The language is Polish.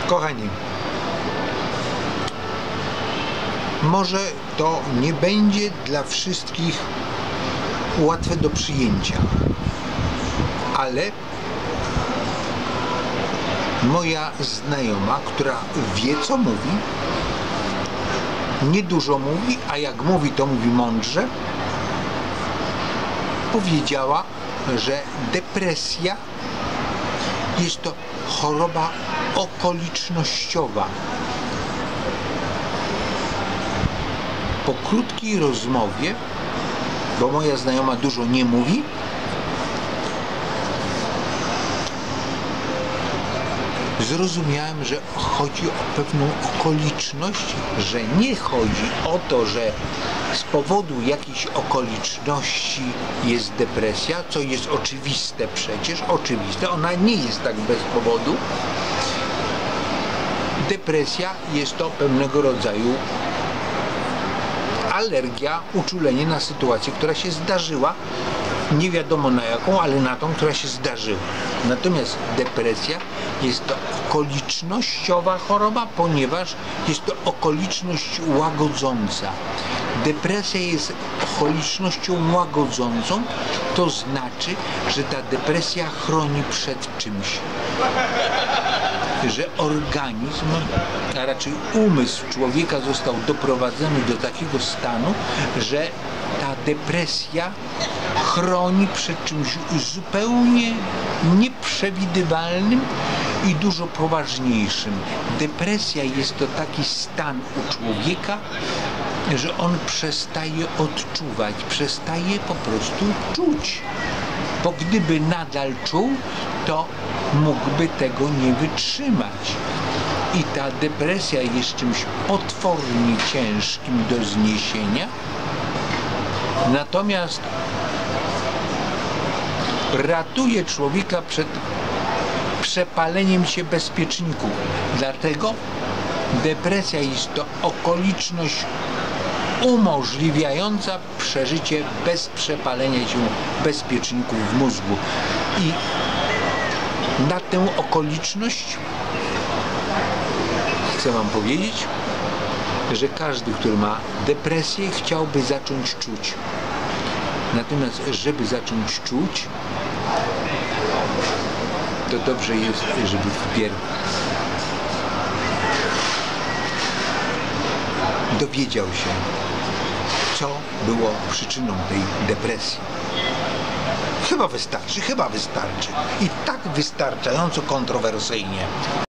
Kochani, może to nie będzie dla wszystkich łatwe do przyjęcia, ale moja znajoma, która wie, co mówi, niedużo mówi, a jak mówi, to mówi mądrze, powiedziała, że depresja jest to choroba okolicznościowa. Po krótkiej rozmowie, bo moja znajoma dużo nie mówi, zrozumiałem, że chodzi o pewną okoliczność, że nie chodzi o to, że z powodu jakiejś okoliczności jest depresja, co jest oczywiste przecież, oczywiste, ona nie jest tak bez powodu. Depresja jest to pewnego rodzaju alergia, uczulenie na sytuację, która się zdarzyła, nie wiadomo na jaką, ale na tą, która się zdarzyła. Natomiast depresja jest to okolicznościowa choroba, ponieważ jest to okoliczność łagodząca. Depresja jest okolicznością łagodzącą, to znaczy, że ta depresja chroni przed czymś. Że organizm, a raczej umysł człowieka został doprowadzony do takiego stanu, że ta depresja chroni przed czymś zupełnie nieprzewidywalnym i dużo poważniejszym. Depresja jest to taki stan u człowieka, że on przestaje odczuwać, przestaje po prostu czuć. Bo gdyby nadal czuł, to mógłby tego nie wytrzymać. I ta depresja jest czymś potwornie ciężkim do zniesienia. Natomiast ratuje człowieka przed przepaleniem się bezpieczników. Dlatego depresja jest to okoliczność umożliwiająca przeżycie bez przepalenia się bezpieczników w mózgu. I na tę okoliczność chcę wam powiedzieć, że każdy, który ma depresję, chciałby zacząć czuć. Natomiast, żeby zacząć czuć, to dobrze jest, żeby wpierw dowiedział się, co było przyczyną tej depresji. Chyba wystarczy. I tak wystarczająco kontrowersyjnie.